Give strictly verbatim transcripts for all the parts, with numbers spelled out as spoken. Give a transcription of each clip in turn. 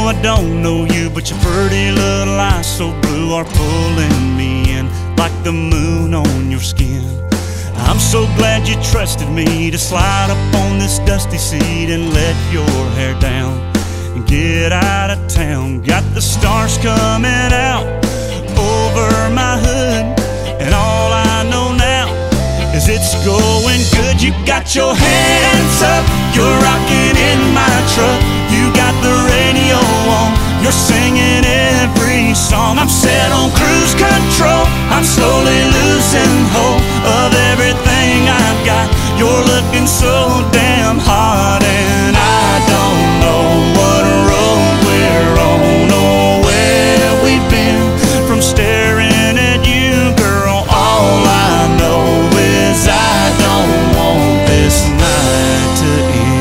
I don't know you, but your pretty little eyes so blue are pulling me in like the moon on your skin. I'm so glad you trusted me to slide up on this dusty seat and let your hair down and get out of town. Got the stars coming out over my hood, and all I know now is it's going good. You got your hands up, you're rocking in my truck. You got the radio on, you're singing every song. I'm set on cruise control, I'm slowly losing hold of everything I've got. You're looking so damn hot, and I don't know what road we're on or where we've been. From staring at you, girl, all I know is I don't want this night to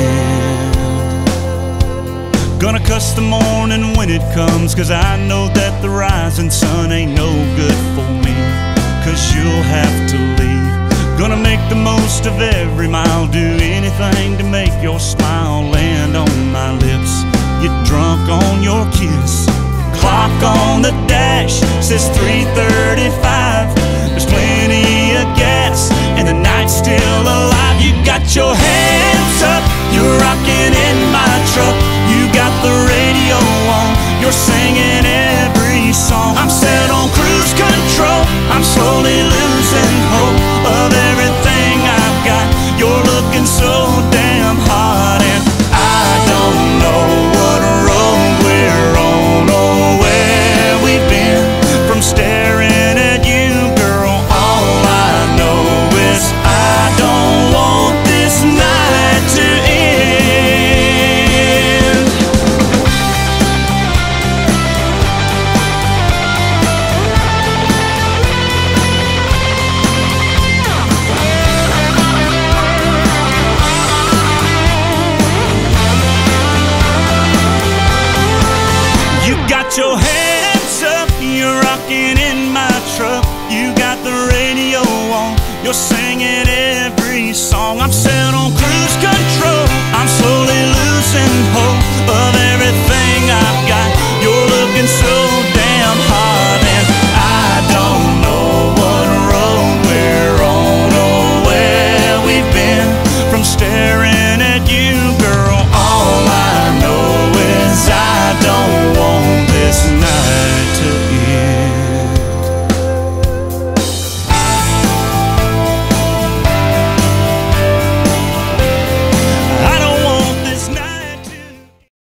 end. Gonna cuss the morning when it comes, 'cause I know that the rising sun ain't no good for me, 'cause you'll have to leave. Gonna make the most of every mile, do anything to make your smile land on my lips. Get drunk on your kiss. Clock on the dash says three thirty-five. There's plenty of gas and the night's still alive. You got your hands up, you're rocking in my truck. You got the radio on, you're singing every song. I'm set on cruise control, I'm slowly losing hope of everything I've got. You're looking so damn hot, and I don't know what road we're on or where we've been. From staring at you, girl, all I know is I don't want this night to end. You got your hands up, you're rocking in my truck. You got the radio on, you're singing every song. I'm saying